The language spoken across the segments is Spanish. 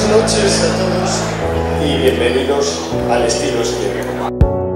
noches a todos y bienvenidos al estilo espliego.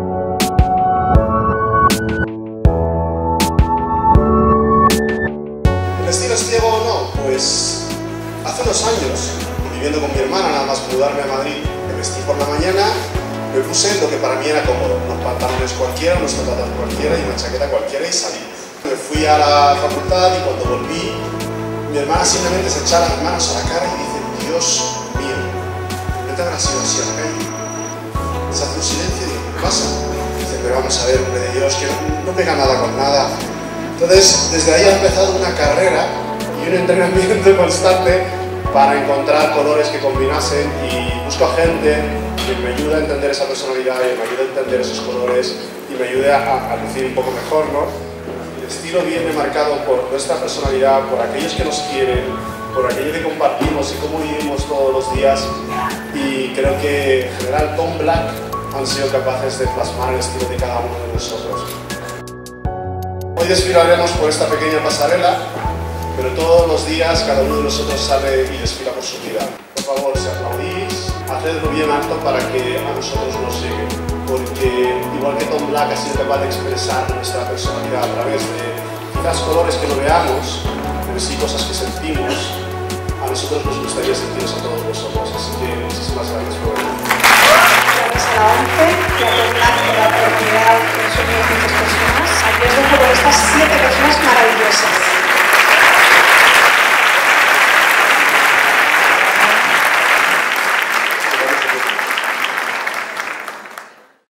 ¿El estilo espliego o no? Pues hace unos años, viviendo con mi hermana, nada más mudarme a Madrid, me vestí por la mañana, me puse lo que para mí era cómodo, unos pantalones cualquiera, unos zapatos cualquiera y una chaqueta cualquiera y salí. Me fui a la facultad y cuando volví, mi hermana simplemente se echa las manos a la cara y dice: Dios mío, ¿no te habrás ido así a la calle? Se hace un silencio y digo: ¿qué pasa? Dice: pero vamos a ver, hombre de Dios, que no pega nada con nada. Entonces, desde ahí ha empezado una carrera y un entrenamiento constante para encontrar colores que combinasen, y busco a gente que me ayude a entender esa personalidad y me ayude a entender esos colores y me ayude a lucir un poco mejor, ¿no? El estilo viene marcado por nuestra personalidad, por aquellos que nos quieren, por aquello que compartimos y cómo vivimos todos los días, y creo que en general Tom Black han sido capaces de plasmar el estilo de cada uno de nosotros. Hoy desfilaremos por esta pequeña pasarela, pero todos los días cada uno de nosotros sale y desfila por su vida. Por favor, si aplaudís, hacedlo bien alto para que a nosotros nos llegue, porque igual que Tom Black ha sido capaz de expresar nuestra personalidad a través de quizás colores que no veamos, pero sí cosas que sentimos, a nosotros nos gustaría sentiros a todos vosotros, así que muchísimas gracias por venir. Gracias a la ONCE y a Tom Black por la oportunidad